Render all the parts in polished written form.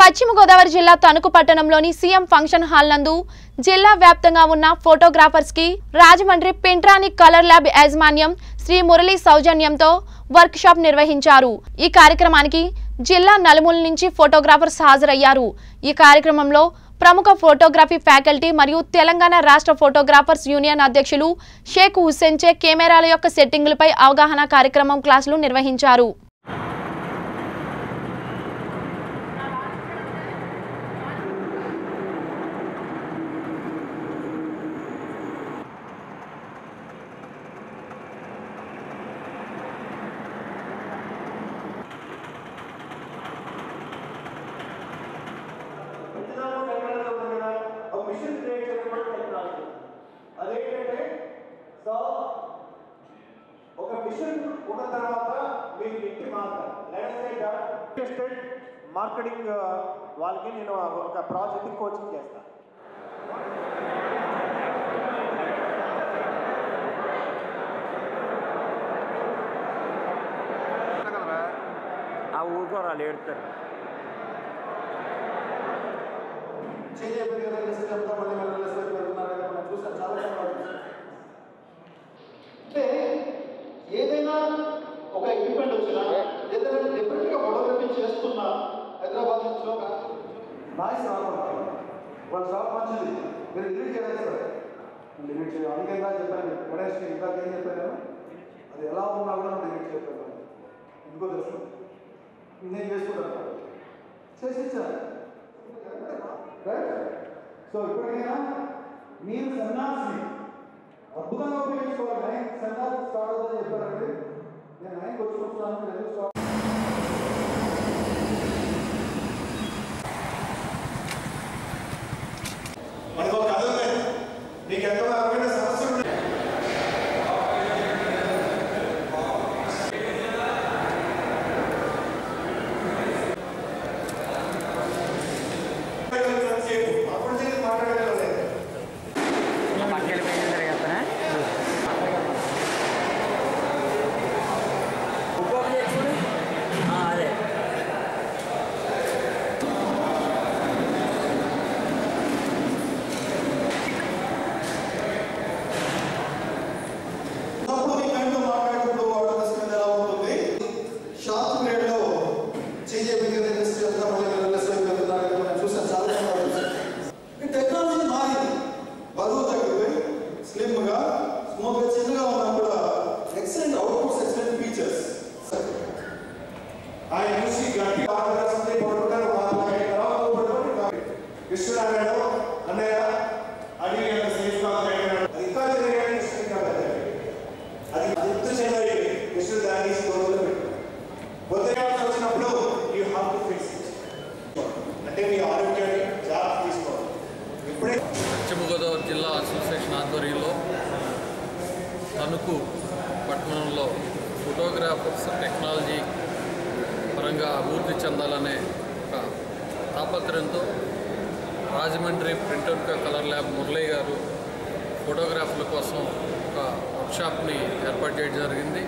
పశ్చిమ గోదావరి జిల్లా తణుకు పట్టణంలోని సీఎం ఫంక్షన్ హాల్ నందు జిల్లా వ్యాప్తంగా ఉన్న ఫోటోగ్రాఫర్స్ కి రాజమండ్రి పింట్రాని కలర్ ల్యాబ్ యాజమాన్యం శ్రీ మురళి సౌజన్యంతో వర్క్ షాప్ నిర్వహించారు। ఈ కార్యక్రమానికి జిల్లా నలుమూల నుంచి ఫోటోగ్రాఫర్స్ హాజరయ్యారు। ఈ కార్యక్రమంలో ప్రముఖ ఫోటోగ్రఫీ ఫ్యాకల్టీ మరియు తెలంగాణ రాష్ట్ర ఫోటోగ్రాఫర్స్ యూనియన్ అధ్యక్షులు షేక్ హుస్సేన్ చే కెమెరాల యొక్క సెట్టింగులపై అవగాహన కార్యక్రమం క్లాసులు నిర్వహించారు। మార్కెటింగ్ వాళ్ళకి నేను ఒక ప్రాజెక్ట్ కోచింగ్ చేస్తాను। ఆ ఊరితో వాళ్ళు ఏడుతారు ఏదైనా ఒక ఎక్విప్మెంట్ వచ్చినా ఏదైనా డిఫరెంట్గా ఫోటోగ్రఫీ చేస్తున్నా హైదరాబాద్ నుంచి నాయిస్ రాకుండా వాళ్ళ షాప్ మంచిది మీరు లిమిట్ చేస్తారు లిమిట్ చేయాలి అందుకేగా చెప్పాను గణేష్కి ఇంకా ఏం చెప్పాను అది ఎలా ఉన్నా కూడా లిమిట్ చెప్పాను ఇంకో తెలుసు నేను చేసుకుంటాను చేసి ఇచ్చాను రైట్। సో ఇప్పటికైనా మీరు సన్నాసిని అద్భుతంగా ఉపయోగించుకోవాలి। సన్నాసి స్టార్ట్ అవుతుందని చెప్పారండి నేను ఆయనకి వచ్చుకుంటున్నాను ఎందుకు స్టార్ట్ మనకు కథ ఉంది నీకు ఎంతో రకమైన సమస్యలు ఉన్నాయి అప్పుడు మాట్లాడలేదు పశ్చిమ గోదావరి జిల్లా అసోసియేషన్ ఆధ్వర్యంలో తణుకు పట్టణంలో ఫోటోగ్రాఫర్స్ టెక్నాలజీ పరంగా అభివృద్ధి చెందాలనే ఒక తాపత్రయంతో Rajahmundry print colour lab Murali garu ఫోటోగ్రాఫర్ల కోసం ఒక వర్క్షాప్ని ఏర్పాటు చేయడం జరిగింది।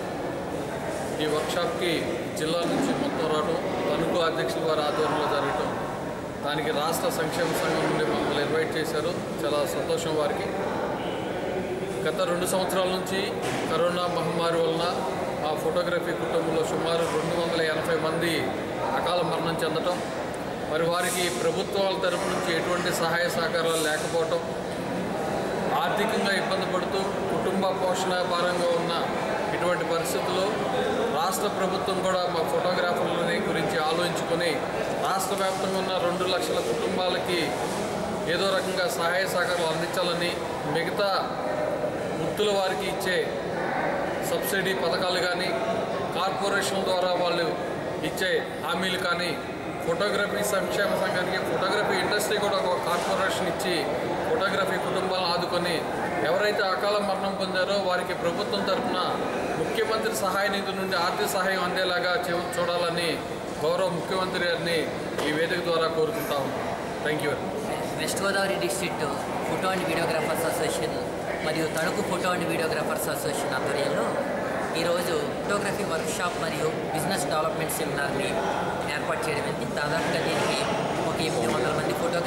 ఈ వర్క్షాప్కి జిల్లా నుంచి మొత్తం రావడం తణుకు అధ్యక్షుల వారి ఆధ్వర్యంలో జరగటం దానికి రాష్ట్ర సంక్షేమ సంఘం నుండి మమ్మల్ని ఇన్వైట్ చేశారు, చాలా సంతోషం వారికి। గత 2 సంవత్సరాల నుంచి కరోనా మహమ్మారి వలన ఆ ఫోటోగ్రఫీ కుటుంబంలో సుమారు 280 మంది అకాల మరణం చెందటం, మరి వారికి ప్రభుత్వాల తరపు నుంచి ఎటువంటి సహాయ సహకారాలు లేకపోవటం, ఆర్థికంగా ఇబ్బంది పడుతూ కుటుంబ పోషణ భారంగా ఉన్న ఇటువంటి పరిస్థితుల్లో రాష్ట్ర ప్రభుత్వం కూడా మా ఫోటోగ్రాఫర్లని గురించి ఆలోచించుకొని రాష్ట్ర వ్యాప్తంగా ఉన్న 2 లక్షల కుటుంబాలకి ఏదో రకంగా సహాయ సహకారాలు అందించాలని, మిగతా వృత్తుల వారికి ఇచ్చే సబ్సిడీ పథకాలు కానీ కార్పొరేషన్ ద్వారా వాళ్ళు ఇచ్చే హామీలు కానీ ఫోటోగ్రఫీ సంక్షేమ సంఘానికి ఫోటోగ్రఫీ ఇండస్ట్రీ కూడా ఒక కార్పొరేషన్ ఇచ్చి ఫోటోగ్రఫీ కుటుంబాలను ఆదుకొని ఎవరైతే అకాల మరణం పొందారో వారికి ప్రభుత్వం తరఫున ముఖ్యమంత్రి సహాయ నిధి నుండి ఆర్థిక సహాయం అందేలాగా చూడాలని గౌరవ ముఖ్యమంత్రి గారిని ఈ వేదిక ద్వారా కోరుకుంటా ఉన్నాం। Thank you. West Godavari district photo and videographers association మరియు Tanuku photo and videographers association ఆధ్వర్యంలో ఈరోజు ఫోటోగ్రఫీ వర్క్షాప్ మరియు బిజినెస్ డెవలప్మెంట్ సెమినార్ని ఏర్పాటు చేయడం. దాదాపుగా దీనికి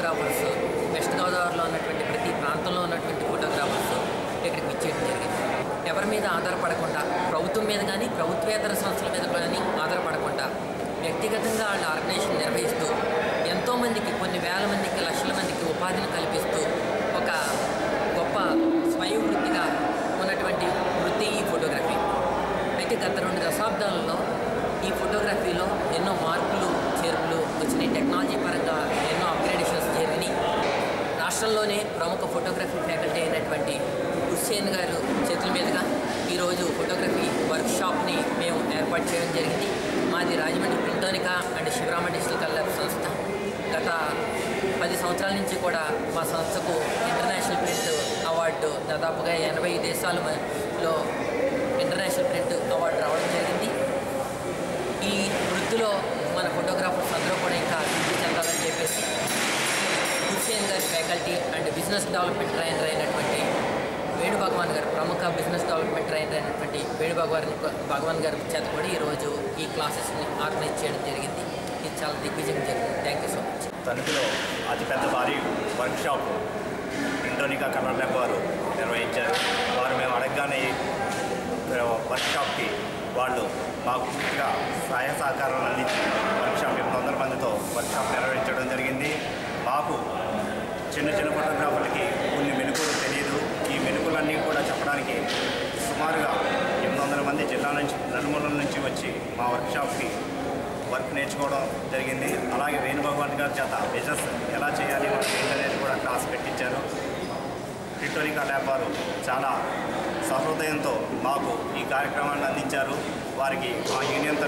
ఫోటోగ్రాఫర్స్, వెస్ట్ గోదావరిలో ఉన్నటువంటి ప్రతి ప్రాంతంలో ఉన్నటువంటి ఫోటోగ్రాఫర్స్ ఇక్కడికి విచ్చేయడం జరిగింది. ఎవరి మీద ఆధారపడకుండా, ప్రభుత్వం మీద కానీ ప్రభుత్వేతర సంస్థల మీద కానీ ఆధారపడకుండా వ్యక్తిగతంగా వాళ్ళ ఆర్గనైజేషన్ నిర్వహిస్తూ ఎంతోమందికి, కొన్ని వేల మందికి, లక్షల మందికి ఉపాధిని కల్పిస్తూ ఒక గొప్ప స్వయం వృత్తిగా ఉన్నటువంటి వృత్తి ఈ ఫోటోగ్రఫీ. అయితే గత 2 దశాబ్దాలలో ఈ ఫోటోగ్రఫీలో ఎన్నో మార్పులు చేర్పులు వచ్చినాయి. టెక్నాలజీ పరంగా ఎన్నో అప్గ్రేడేషన్స్ జరిగినాయి. రాష్ట్రంలోనే ప్రముఖ ఫోటోగ్రఫీ ఫ్యాకల్టీ అయినటువంటి హుస్సేన్ గారు చేతుల మీదుగా ఈరోజు ఫోటోగ్రఫీ వర్క్షాప్ని మేము ఏర్పాటు చేయడం జరిగింది. మాది Rajahmundry Printonica and Sivarama digital colour సంస్థ. గత 10 సంవత్సరాల నుంచి కూడా మా సంస్థకు ఇంటర్నేషనల్ ప్రింట్ అవార్డు దాదాపుగా 80 దేశాలలో ఇంటర్నేషనల్ ప్రింట్ అవార్డు రావడం జరిగింది. ఈ వృత్తిలో మన ఫోటోగ్రాఫర్స్ అందరూ కూడా ఇంకా అభివృద్ధి చెందాలని చెప్పేసి Hussain garu faculty and business development trainer అయినటువంటి వేణుభగవాన్ గారు, ప్రముఖ బిజినెస్ డెవలప్మెంట్ ట్రైనర్ అయినటువంటి వేణుభగవాన్ గారి చేత కూడా ఈరోజు ఈ క్లాసెస్ని ఆర్గనైజ్ చేయడం జరిగింది. ఇది చాలా దిగ్విజయం జరిగింది. Thank you so much. తణుకులో అతిపెద్ద భారీ వర్క్షాప్ ఇంటోనికా కలర్ ల్యాబ్ వారు నిర్వహించారు. వారు మేము అడగగానే వర్క్షాప్కి వాళ్ళు మాకు పూర్తిగా సహాయ సహకారాలు అందించి వర్క్షాప్ 800 మందితో వర్క్షాప్ నిర్వహించడం జరిగింది. మాకు చిన్న చిన్న ఫోటోగ్రాఫర్లకి కొన్ని మెలకువలు తెలియదు. ఈ మెలకువలన్నీ కూడా చెప్పడానికి సుమారుగా 800 మంది జిల్లా నుంచి, నలుమూలల నుంచి వచ్చి మా వర్క్షాప్కి వర్క్ నేర్చుకోవడం జరిగింది. అలాగే వేణుభగవాన్ గారి చేత బిజినెస్ ఎలా చేయాలి వాళ్ళకి ఇంటర్నెట్ కూడా క్లాస్ పెట్టించారు. ఇంటోనికా ల్యాబ్ వారు చాలా సహృదయంతో మాకు ఈ కార్యక్రమాన్ని అందించారు. వారికి మా యూనియన్